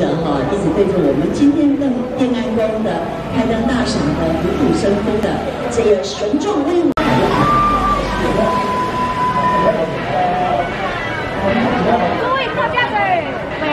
者哈，一直对着我们今天的天安宫的开灯大赏的虎虎生风的这个雄壮威武。 各位大家的，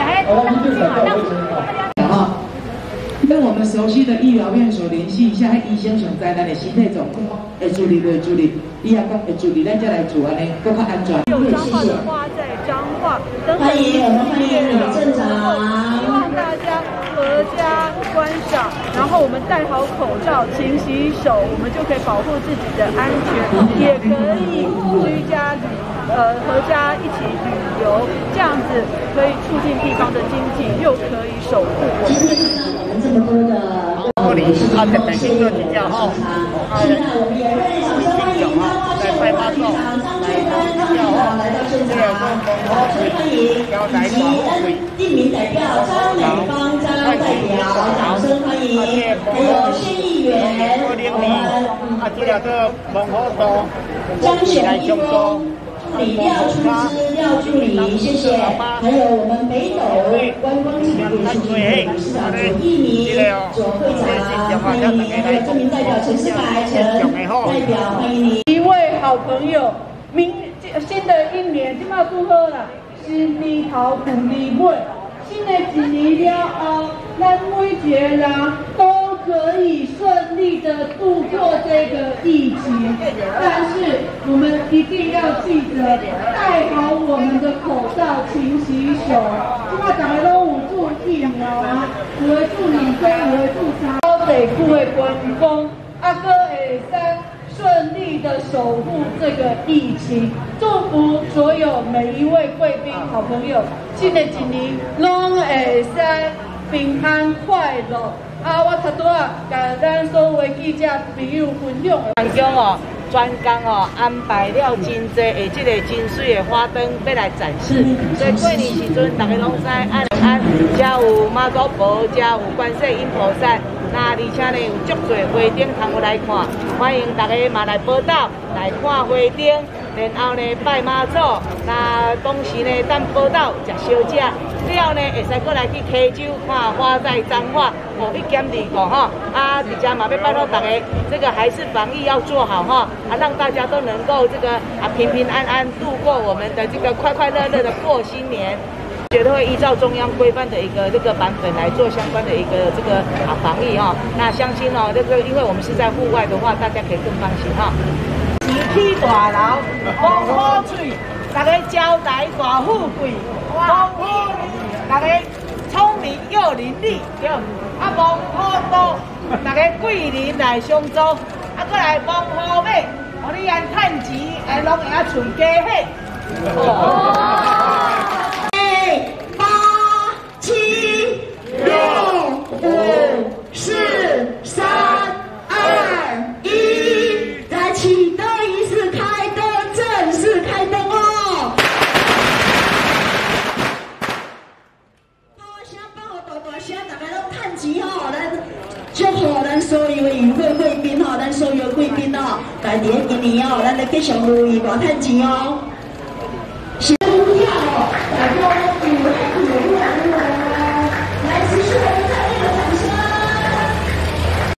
好，跟我们熟悉的医疗院所联系一下，医生上在咱的身体状况会处理袂处理，医学讲会处理，咱再来做安尼，更较安全。 有彰化的花在彰化， 欢迎我们欢迎李镇长， 希望大家阖家观赏，然后我们戴好口罩，勤洗手，我们就可以保护自己的安全，也可以居家阖家一起旅游，这样子可以促进地方的经济，又可以守护我们的。 我们这么多的现在我们也热烈掌声欢迎彰化县文化局长张翠芬张局长来到现场，欢迎以及地名代表张美芳张代表，掌声欢迎，还有县议员我们张雄一峰。助理廖出资廖助理，谢谢。还有我们北斗观光产业促进会董事长左一鸣、左会长，欢迎您。还有这名代表陈世凯陈代表，欢迎您。 一位好朋友，新的一年，今嘛祝贺啦，新年头富利尾，新的一年了后，咱每一个人都可以顺利的度过这个疫情，但是我们一定要记得戴好我们的口罩，勤洗手。即摆大家拢有注疫苗啊，有的注2剂，有的注3，都得顾的观光，啊，搁会使顺利的守护这个疫情。祝福所有每一位贵宾好朋友，新的一年拢会使平安快乐。啊，我头拄啊，甲咱所有记者朋友分享。 环境哦，专工哦安排了真济的这个真水的花灯要来展示，所以过年时阵大家拢知安，遮有妈祖婆，遮有观世音菩萨，那而且呢有足多花灯通有来看，欢迎大家嘛来报道来看花灯。然后呢，拜妈祖，那当时呢，等报道食小食，了呢，会使过来去溪州看花在彰化，1减2个哈，啊，底下嘛要拜托大家，这个还是防疫要做好哈，啊，让大家都能够这个平平安安度过我们的这个快快乐乐的过新年。绝对会依照中央规范的一个这个版本来做相关的一个这个防疫哈。那相信哦，这个因为我们是在户外的话，大家可以更放心哈。一起大楼，风好水，大家招财大富贵，风富大家聪明又伶俐，对，啊风好多，大家贵人来相助，啊过来风好美，互你安趁钱，拢会啊存家伙。 8、7、6、5、4、3、2、1，在启动仪式开灯，正式开灯哦！大声帮我大声，大家拢趁钱哦！咱祝福咱所有的与会贵宾哦，咱所有贵宾哦，在今年哦，咱来继续如意大趁钱哦！先跳哦，来。